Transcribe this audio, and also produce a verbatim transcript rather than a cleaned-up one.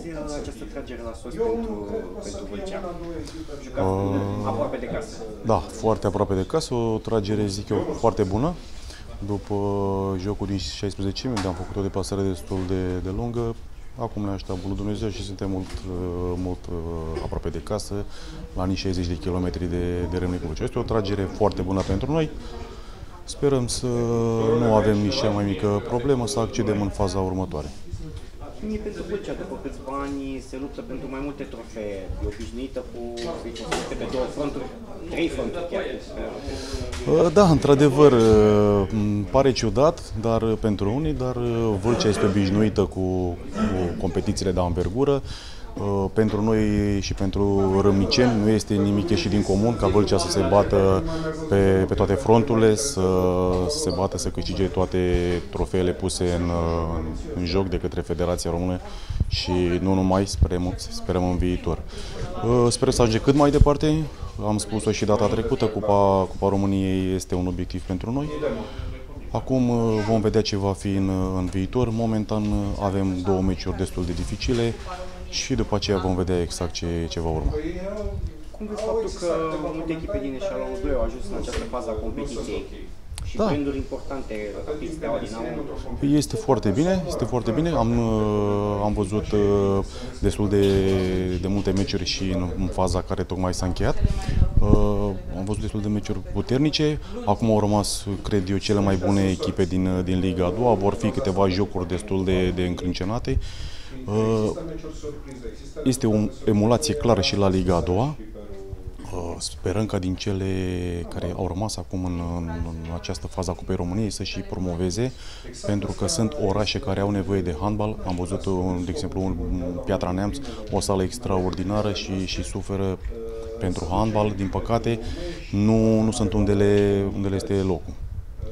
această tragere la sos pentru, pentru Vâlcea? Jucat uh, aproape de casă. Da, foarte aproape de casă, o tragere, zic eu, foarte bună. După jocul din șaisprezece, unde am făcut o deplasare destul de, de lungă, acum ne așteaptă bunul Dumnezeu și suntem mult, mult aproape de casă, la nici șaizeci de kilometri de, de Râmnicu Vâlcea. Este o tragere foarte bună pentru noi. Sperăm să nu avem nici cea mai mică problemă, să accedem în faza următoare. Cum e pentru Vâlcea, după câțiva ani, se luptă pentru mai multe trofee, e obișnuită cu, se pe două fronturi, trei fronturi chiar. Da, într-adevăr, pare ciudat, dar pentru unii, dar Vâlcea este obișnuită cu, cu competițiile de anvergură. Pentru noi și pentru râmniceni nu este nimic ieșit din comun ca Vâlcea să se bată pe, pe toate fronturile, să, să se bată, să câștige toate trofeele puse în, în joc de către Federația Română și nu numai, sperăm, sperăm în viitor. Sper să ajungem cât mai departe, am spus-o și data trecută, Cupa, Cupa României este un obiectiv pentru noi. Acum vom vedea ce va fi în, în viitor. Momentan avem două meciuri destul de dificile și după aceea vom vedea exact ce, ce va urma. Cum vezi faptul că multe echipe din eșalonul doi au ajuns în această fază a competiției? Și da. branduri importante, Rapid, Steaua, Dinamo? Este foarte bine, este foarte bine. Am, am văzut destul de, de multe meciuri și în, în faza care tocmai s-a încheiat. Am văzut destul de meciuri puternice. Acum au rămas, cred eu, cele mai bune echipe din, din Liga a doua. Vor fi câteva jocuri destul de, de încrâncenate. Este o emulație clară și la Liga a doua. Sperăm ca din cele care au rămas acum în, în, în această fază a Cupei României să și promoveze, pentru că sunt orașe care au nevoie de handbal. Am văzut, de exemplu, în Piatra Neamț, o sală extraordinară și, și suferă pentru handbal. Din păcate, nu, nu sunt unde le, unde le este locul.